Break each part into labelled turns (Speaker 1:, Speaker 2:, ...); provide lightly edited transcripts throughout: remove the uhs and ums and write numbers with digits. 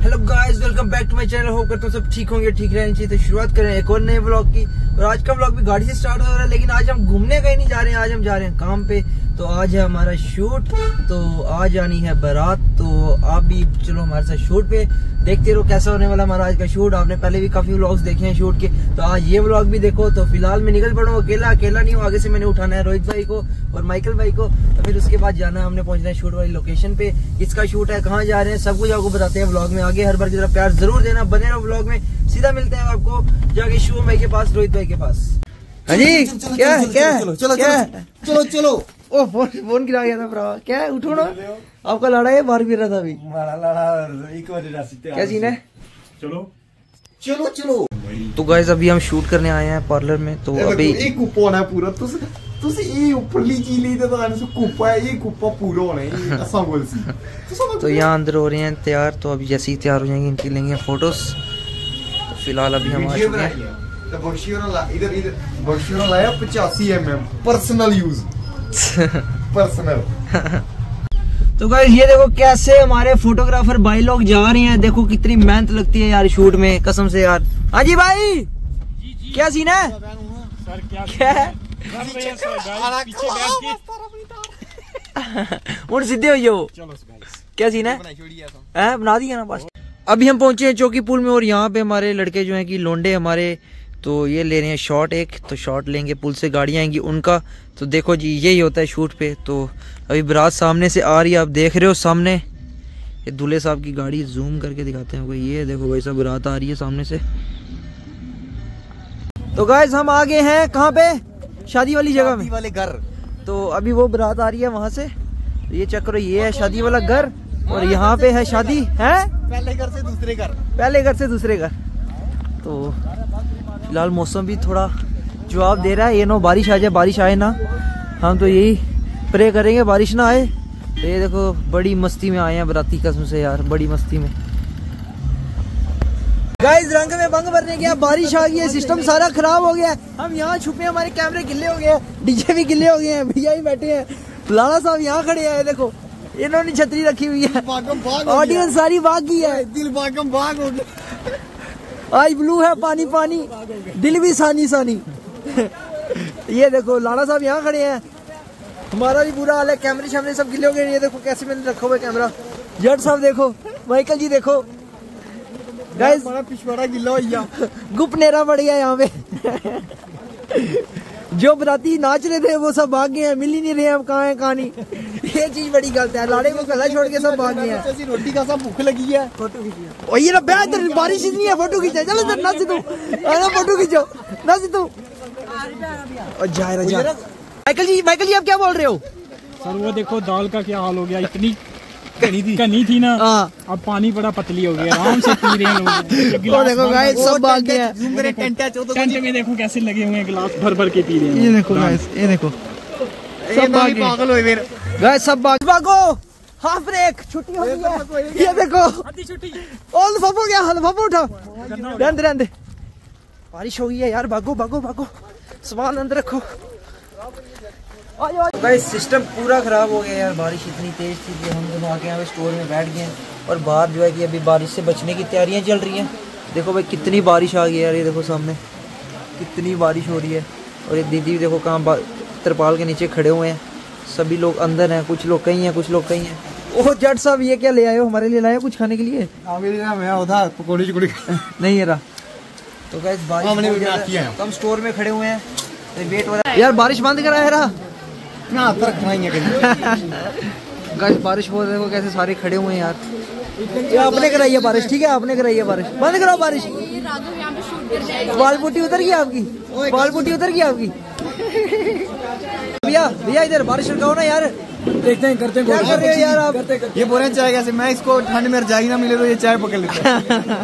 Speaker 1: Hello guys, welcome back to my channel. Hope करता हूँ सब ठीक होंगे, ठीक रहनी चाहिए। तो शुरुआत करें एक और नए व्लॉग की। और आज का व्लॉग भी गाड़ी से स्टार्ट हो रहा है, लेकिन आज हम घूमने कहीं नहीं जा रहे हैं, आज हम जा रहे हैं काम पे। तो आज है हमारा शूट, तो आज आनी है बारात। तो आप भी चलो हमारे साथ शूट पे, देखते रहो कैसा होने वाला हमारा आज का शूट। आपने पहले भी काफी व्लॉग्स देखे हैं शूट के, तो आज ये व्लॉग भी देखो। तो फिलहाल मैं निकल पड़ा हूँ अकेला नहीं हूँ, आगे से मैंने उठाना है रोहित भाई को और माइकल भाई को। तो फिर उसके बाद जाना है, हमने पहुंचना है शूट वाली लोकेशन पे। इसका शूट है, कहाँ जा रहे हैं सब कुछ आपको बताते हैं व्लॉग में। आगे हर बार की तरह प्यार जरूर देना, बने रहो व्लॉग में। सीधा मिलते हैं आपको जाके शिवम भाई के पास, रोहित भाई के पास। हाँ जी, क्या चलो ओ फोन गिरा गया था भरा। क्या है, उठो ना, आपका लड़ा है, बाहर गिर रहा था अभी। क्या सीन है? चलो। तो गाइस अभी हम शूट करने आए हैं पार्लर में। तो अभी
Speaker 2: एक कूपन है पूरा,
Speaker 1: तो यहाँ अंदर हो रहे हैं तैयार। तो अभी जैसे ही तैयार हो जाएंगे इनकी लेंगे फोटोस। तो फिलहाल अभी हम आ चुके हैं।
Speaker 2: इधर लाया 85 mm पर्सनल यूज पर्सनल।
Speaker 1: तो गाइस ये देखो कैसे हमारे फोटोग्राफर भाई लोग जा रहे हैं। देखो कितनी मेहनत लगती है यार शूट में, कसम से यार। हाँ जी भाई, क्या सीन है? क्या है? सीधे हो, क्या सीन है? बना दिया ना बस। अभी हम पहुंचे हैं चौकी पुल में, और यहाँ पे हमारे लड़के जो हैं कि लोंडे हमारे, तो ये ले रहे हैं शॉट एक। तो शॉट लेंगे, पुल से गाड़ियाँ आएंगी उनका। तो देखो जी, यही होता है शूट पे। तो अभी बारात सामने से आ रही है, आप देख रहे हो सामने। ये दूल्हे साहब की गाड़ी जूम करके दिखाते हैं, ये देखो भाई साहब, बारात आ रही है सामने से। तो गाइस हम आ गए हैं कहाँ पे? शादी वाली जगह में, वाले घर। तो अभी वो बारात आ रही है वहाँ से। ये चेक करो, ये है शादी वाला घर, और यहाँ पे है शादी है
Speaker 2: पहले घर से दूसरे घर।
Speaker 1: तो फिलहाल मौसम भी थोड़ा जवाब दे रहा है, ये नो बारिश आ जाए, बारिश आए ना। हम तो यही प्रे करेंगे बारिश ना आए। तो ये देखो बड़ी मस्ती में आए हैं बराती, कसम से यार बड़ी मस्ती में। गाइस रंग में भंग भरने गया, बारिश आ गई है, सिस्टम सारा खराब हो गया है। हम यहाँ छुपे, हमारे कैमरे गिल्ले हो गए हैं, डीजे भी गिल्ले हो गए हैं, भैया ही बैठे हैं। लाला साहब यहाँ खड़े हैं, देखो इन्होंने छतरी रखी हुई है, ऑडियंस सारी भाग गई है।
Speaker 2: दिल भागम भाग हो गया,
Speaker 1: आज ब्लू है, पानी दिल भी सानी। ये देखो लाला साहब यहाँ खड़े हैं, हमारा भी बुरा हाल है, कैमरे शैमरे सब गिले हो गए। ये देखो कैसे मैंने रखा हुआ है कैमरा। जट साहब देखो, माइकल जी देखो, गाइस
Speaker 2: बड़ा पिछवाड़ा गिला हो गया,
Speaker 1: गुपनेरा पड़ गया यहाँ पे। जो बराती नाच रहे थे वो सब भाग गए हैं, मिल ही नहीं रहे हैं, अब कहाँ है कहाँ नहीं। ये चीज बड़ी गलत है, लाड़े को गला छोड़ के सब भाग गए हैं।
Speaker 2: रोटी का सब भूख लगी है, फोटो
Speaker 1: खींचिए। और ये ना बेहतर बारिश इतनी है, फोटो खींचा। चलो इधर नाच तू, फोटो खींचो, नाच तू। और जा माइकल जी आप क्या बोल रहे हो?
Speaker 3: सर वो देखो दाल का क्या हाल हो गया, इतनी कनी थी ना, अब पानी बड़ा पतली हो गया, आराम से पी रहे हैं लोग।
Speaker 1: देखो गाइस सब भाग गए हैं,
Speaker 3: टेंट में देखो कैसे लगे हुए हैं, गिलास भर के पी रहे हैं।
Speaker 1: ये देखो गाइस, ये देखो सब
Speaker 2: पागल हो गए
Speaker 1: गाइस, सब भागो। हाफ ब्रेक, छुट्टी हो गई है। ये देखो ऑल फपो गया, फपो उठा, रहने बारिश हो गई है यार, भागो, सामान अंदर रखो। गाइस सिस्टम पूरा खराब हो गया यार, बारिश इतनी तेज थी कि हम दोनों आके यहाँ पे स्टोर में बैठ गए हैं। और बाहर जो है कि अभी बारिश से बचने की तैयारियां चल रही हैं। देखो भाई कितनी बारिश आ गई यार, ये देखो सामने कितनी बारिश हो रही है। और ये दीदी भी देखो कहाँ तिरपाल के नीचे खड़े हुए हैं, सभी लोग अंदर हैं, कुछ लोग कहीं हैं, कुछ लोग कहीं हैं। ओह जट साहब ये क्या ले आए हो, हमारे लिए लाए हो कुछ खाने के लिए? नहीं रहा। तो गाइस बारिश, हम स्टोर में खड़े हुए हैं, वेट हो रहा है यार, बारिश बंद करा है रहा। गाइस बारिश हो, देखो कैसे सारे खड़े हुए हैं यार। ये आपने कराई है बारिश, ठीक है आपने कराई है बारिश, बंद कराओ बारिश। बाल पुट्टी उतर गई आपकी, भैया इधर बारिश रुकाओ ना यार।
Speaker 3: देखते हैं, करते हैं,
Speaker 1: क्या कर रहे हो यार आप?
Speaker 2: ये बोल रहे हैं चाय कैसे, मैं इसको ठंड में रजाई ना मिले तो ये चाय पकड़ लेता है।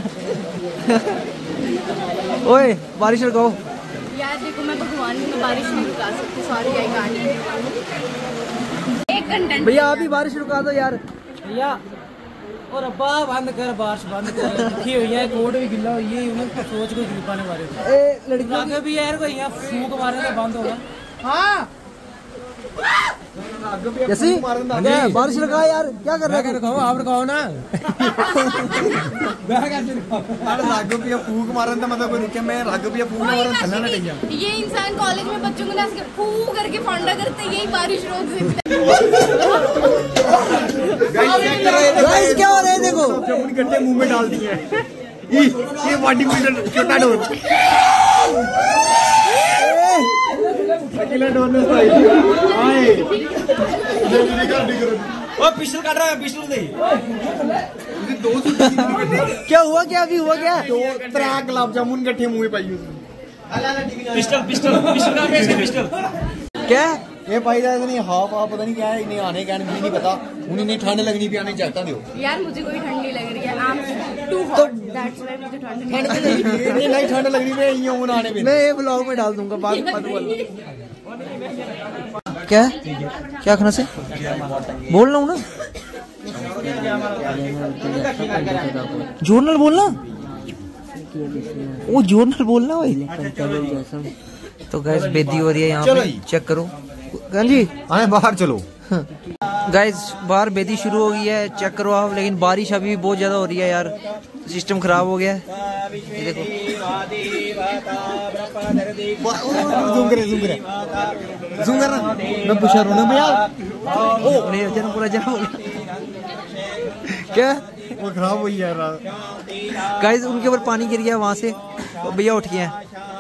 Speaker 1: ओए बारिश रुकाओ
Speaker 4: यार, देखो मैं भगवान की बारिश नहीं रुका सकती, सॉरी आई कांट। एक कंटेंट
Speaker 1: भैया आप ही बारिश रुका दो यार
Speaker 5: भैया। और अब्बा बंद कर, बारिश बंद कर, लिखी हुई है, कोड भी गिला हुई है, उन्हें सोच को जीप पाने वाले।
Speaker 1: ए लड़की
Speaker 5: आगे भी यार कोई यहाँ फूक मारे तो बंद होगा।
Speaker 1: हाँ जैसे बारिश लगा यार, क्या कर रहा है?
Speaker 5: आप लगाओ ना।
Speaker 2: फूक मारन था मतलब कोई रुके मैं राग भी फूक मारन चलना ना चाहिए।
Speaker 4: ये इंसान कॉलेज में बच्चों को ना फू करके फौंडा करते, यही बारिश रोक देते।
Speaker 1: गाइस क्या हो रहा है देखो,
Speaker 2: गड्ढे मुंह में डाल दिए। ये बॉडी बिल्डर छोटा डोर अकेला डोर में आए
Speaker 5: ओ पिस्टल काट रहा है, पिस्टल दे।
Speaker 1: क्या हुआ, क्या अभी हुआ क्या?
Speaker 2: 3 गुलाब जामुन गड्ढे मुंह में पाई
Speaker 5: पिस्टल पिस्टल पिस्टल का इसके पिस्टल।
Speaker 1: क्या
Speaker 2: ये भाई नहीं हाफ पता नहीं क्या है, इन्हें आने का नहीं पता, उन्हें नहीं ठंड लगनी भी आने चाहता दो
Speaker 4: यार मुझे कोई ठंड नहीं लग रही है, I'm too hot, that's why मुझे ठंड नहीं लग रही है।
Speaker 2: नहीं ठंड लगनी भी यूं आने भी
Speaker 1: मैं ये ब्लॉग में डाल दूंगा बाद में। क्या क्या खाना से बोल रहा हूँ ना, जर्नल बोलना, वो जर्नल बोलना भाई। तो गैस बेदी हो रही है यहाँ पे, चेक करो। हाँ जी
Speaker 2: आए बाहर चलो।
Speaker 1: गाइस बाहर बेदी शुरू हो गई है, चेक करो आप। लेकिन बारिश अभी भी बहुत ज्यादा हो रही है यार, सिस्टम खराब हो गया है। ये देखो
Speaker 2: जूम कर मैं पूछा रू ना भैया।
Speaker 1: ओ नहीं जरा पूरा जरा बोल। क्या
Speaker 2: वो खराब हुई है
Speaker 1: गाइस, उनके ऊपर पानी गिर गया वहां से, वो भैया उठ गए हैं।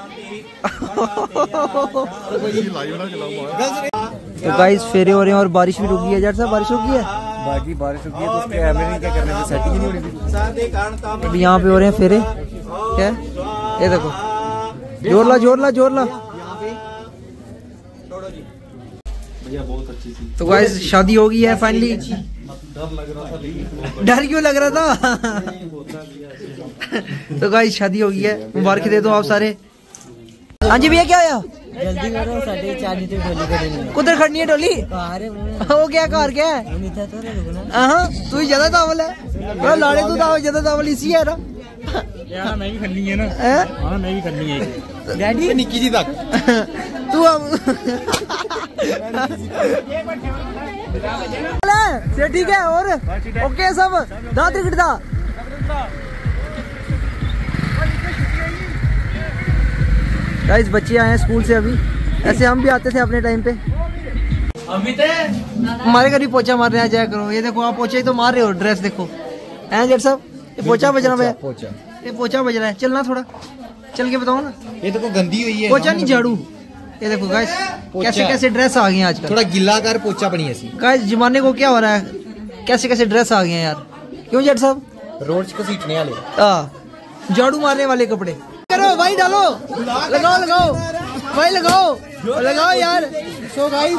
Speaker 1: तो गाइस फेरे हो रहे हैं और बारिश भी रुक गई है। जट साहब बारिश रुक गई है,
Speaker 2: बाकी बारिश रुकी है तो उसके कैमरे नहीं क्या करने की सेटिंग ही नहीं हो रही।
Speaker 1: अभी यहाँ पे हो रहे हैं फेरे। क्या ये देखो, जोर ला जोर ला जोर ला। तो गाइस शादी हो गई है फाइनली। डर क्यों लग रहा था? तो गाइस शादी हो गई है, मुबारक दे दो आप सारे। हाँ जी भैया क्या आया?
Speaker 5: जल्दी करो, साढ़े 4 लीटर डोली करेंगे।
Speaker 1: कुधर खड़नी है डोली? वो क्या कार क्या है? हाँ तू ही ज्यादा दावल है, लाड़े तू दावल ज्यादा दावल इसी है ना
Speaker 3: यार। मैं भी करनी है ना। हाँ मैं भी करनी है
Speaker 2: डैडी निक्की जी तक
Speaker 1: तू से ठीक है और ओके सब दांत रिकटदा। गाइस बच्चे आए हैं स्कूल से अभी, ऐसे हम भी आते थे अपने टाइम पे। हमारे घर भी पोछा मारने आ जाया करो। ये देखो आप पोछा ही तो मार रहे हो, ड्रेस देखो हैं जट साहब। ये पोछा बज रहा है, ये पोछा बज रहा है। चलना थोड़ा चल के बताओ ना।
Speaker 2: ये तो गंदी हुई है,
Speaker 1: पोछा नहीं झाड़ू। ये देखो गाइस कैसे कैसे ड्रेस आ गए हैं आजकल।
Speaker 2: थोड़ा गिल्ला कर पोछा बनी ऐसी।
Speaker 1: गाइस जमाने को क्या हो रहा है, कैसे कैसे ड्रेस आ गए हैं यार। क्यों जट साहब?
Speaker 2: रोड को सीटने वाले
Speaker 1: झाड़ू मारने वाले कपड़े करो भाई, डालो लगाओ लगाओ भाई लगाओ लगाओ यार।
Speaker 5: सो गाइस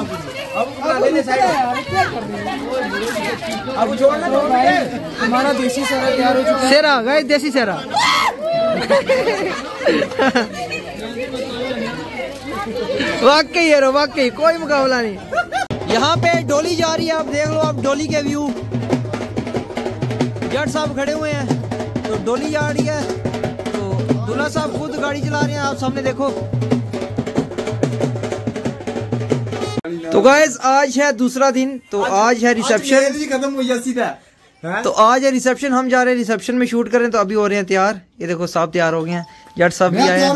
Speaker 5: अब छोड़ना हमारा देसी सेरा तैयार हो चुका है।
Speaker 1: सेरा गाइस देसी सेरा। वाकई यार वाकई कोई मुकाबला नहीं। यहाँ पे डोली जा रही है, आप देख लो आप डोली के व्यू। जट साहब खड़े हुए हैं तो डोली जा रही है, तो दूल्हा साहब खुद गाड़ी चला रहे हैं, आप सामने देखो। तो गाइस आज है दूसरा दिन, तो आज है रिसेप्शन
Speaker 2: खत्म हुई है सीधा।
Speaker 1: तो आज है रिसेप्शन, हम जा रहे हैं रिसेप्शन में शूट करें। तो अभी हो रहे हैं तैयार, ये देखो साहब तैयार हो गए हैं, जट साहब भी आए हैं।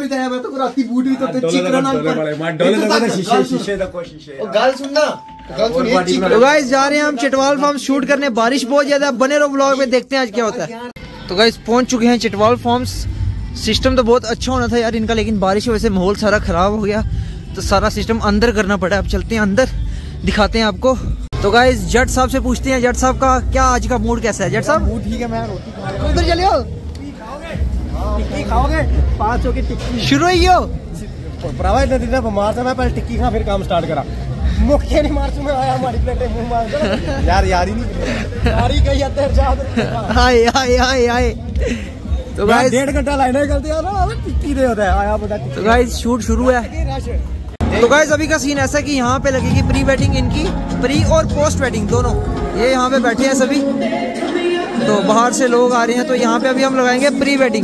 Speaker 1: तो गाइस जा रहे हैं हम चिटवाल फार्म शूट करने, बारिश बहुत ज्यादा, बने रहो ब्लॉग में, देखते हैं आज क्या होता है। तो गाइस पहुंच चुके हैं चिटवाल फार्म्स। सिस्टम तो बहुत अच्छा होना था यार इनका, लेकिन बारिश की वजह से माहौल सारा खराब हो गया, तो सारा सिस्टम अंदर करना पड़ा। अब चलते हैं अंदर, दिखाते हैं आपको। तो गाइस जट साहब से पूछते हैं, जट साहब का क्या आज का मूड कैसा है? जट साहब
Speaker 2: मूड ठीक है, मैं रोटी
Speaker 1: उधर चलियो,
Speaker 5: टिक्की खाओगे? 500 की टिक्की
Speaker 1: शुरू ही हो।
Speaker 5: भरावा इतना दिन बीमार था, मैं पहले टिक्की खा फिर काम स्टार्ट करा। मुख्य नहीं मार में आया हमारी प्लेटें मुंह मार
Speaker 2: यारी नहीं
Speaker 5: यारी कही
Speaker 1: हाय हाय हाय हाय। तो गाइस
Speaker 5: 1.5 घंटा लाइन निकलती है ना, टिक्की दे होता है आया बड़ा।
Speaker 1: तो गाइस शूट शुरू है। तो गाइस अभी का सीन ऐसा कि यहाँ पे लगेगी प्री वेडिंग इनकी, प्री और पोस्ट वेडिंग दोनों। ये यहाँ पे बैठे हैं सभी, तो बाहर से लोग आ रहे हैं, तो यहाँ पे अभी हम लगाएंगे प्री वेडिंग।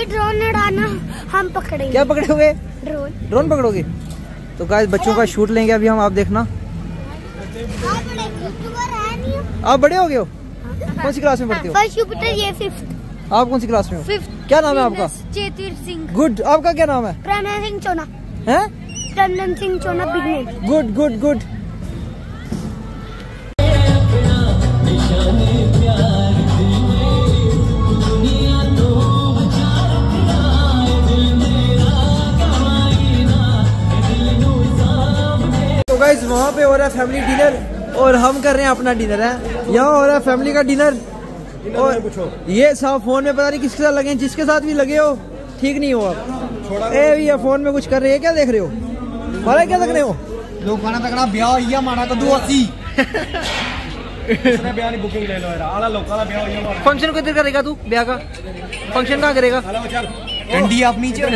Speaker 4: हमें ड्रोन उड़ाना, हम पकड़ेंगे।
Speaker 1: क्या पकड़ोगे?
Speaker 4: ड्रोन।
Speaker 1: ड्रोन पकड़ोगे? तो गाइस बच्चों का शूट लेंगे अभी हम, आप देखना। आप बड़े हो गए हो? कौन सी क्लास में पढ़ते हो?
Speaker 4: फर्स्ट जुपिटर, ये 5th।
Speaker 1: आप कौन सी क्लास में हो?
Speaker 4: 5th।
Speaker 1: क्या नाम है आपका?
Speaker 4: चेतिर सिंह।
Speaker 1: गुड। आपका क्या नाम है?
Speaker 4: प्रणय सिंह चोना।
Speaker 1: हैं?
Speaker 4: Tandon Singh Chona, big name.
Speaker 1: Good good good. तो गाइस वहाँ पे हो रहा है फैमिली डिनर और हम कर रहे हैं अपना डिनर है। यहाँ हो रहा है फैमिली का डिनर और ये सब फोन में पता नहीं किसके साथ लगे हैं, जिसके साथ भी लगे हो ठीक नहीं हो आप। ए भैया फोन में कुछ कर रहे हैं, क्या देख रहे हो? मारा क्या देख रहे हो?
Speaker 2: लोग खाना तकना ब्याह होइया माना तो 280
Speaker 3: ब्याह की बुकिंग ले लो यार, आला लोकाला ब्याह होइया।
Speaker 1: फंक्शन किधर करेगा तू? ब्याह का फंक्शन कहाँ करेगा?
Speaker 2: डंडी अपनी च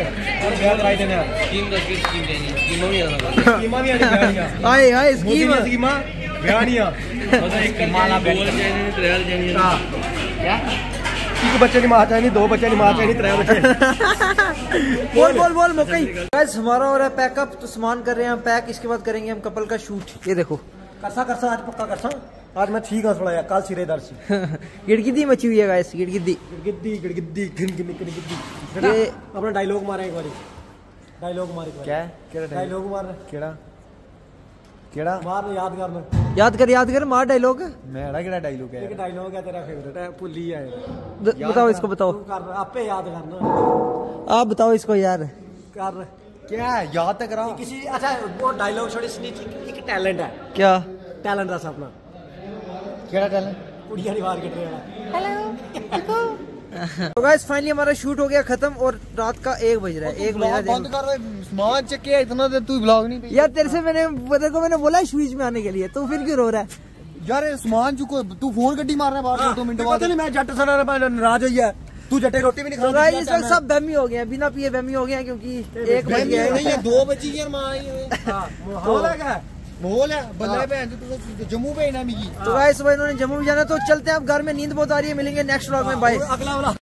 Speaker 1: हाय हाय स्कीम।
Speaker 3: एक बच्चे की मां चाहिए, 2 बच्चे की मां चाहिए, 3 बच्चे।
Speaker 1: बोल मकई। गाइस हमारा हो रहा है पैकअप, तो सामान कर रहे हैं हम पैक। इसके बाद करेंगे हम कपल का शूट। ये देखो
Speaker 5: करसा आज पक्का करसा। आज मैं ठीक हूँ थोड़ा यार, कल सिरे दर्द से
Speaker 1: गिड़गिद्दी मची हुई है गाइस, गिड़गिद्दी।
Speaker 5: ये अपना डायलॉग मारे एक बारी, डायलॉग मारे।
Speaker 2: क्या
Speaker 5: डायलॉग मार?
Speaker 2: केड़ा
Speaker 5: मार, याद करना।
Speaker 1: याद कर मार डायलॉग।
Speaker 2: मेरा केड़ा डायलॉग है?
Speaker 5: एक डायलॉग है तेरा फेवरेट है, भूल ही है।
Speaker 1: बताओ इसको, बताओ।
Speaker 5: तू कर, आपे याद करना।
Speaker 1: आप बताओ इसको यार।
Speaker 5: कर
Speaker 2: क्या है? याद तक करा
Speaker 5: किसी। अच्छा वो डायलॉग छोड़ी सुनी, एक टैलेंट है।
Speaker 1: क्या
Speaker 5: टैलेंट दस अपना?
Speaker 2: केड़ा टैलेंट?
Speaker 5: कुड़िया रिवाज कट रहा है।
Speaker 1: तो गाइस फाइनली हमारा शूट हो गया खत्म और रात का 1 बज रहा है। 1 बज रहा
Speaker 2: बंद कर दे, सामान चेक किया इतना देर तू ब्लॉग नहीं
Speaker 1: यार। तेरे से मैंने बोला शूज में आने के लिए, तो फिर क्यों रो रहा है
Speaker 2: यार? सामान चुको, तू फोन गड्डी मार रहा है बाहर 2 मिनट बाद।
Speaker 5: पता नहीं मैं जट सना नाराज हो गया। तू जटे रोटी भी नहीं
Speaker 1: तो
Speaker 5: खा।
Speaker 1: गाइस इस वक्त सब बहमी हो गए हैं, बिना पिए बहमी हो गए हैं क्योंकि 1 बज गया
Speaker 2: नहीं,
Speaker 1: है।
Speaker 2: ये 2 बजी यार मां आई हुई।
Speaker 5: माहौल है,
Speaker 2: माहौल है बल्ले बहन तू जम्मू भेजना मिगी।
Speaker 1: तो गाइस इन्होंने जम्मू भी जाना, तो चलते हैं अब घर में, नींद बहुत आ रही है। मिलेंगे नेक्स्ट व्लॉग में, बाय।
Speaker 5: अगला वाला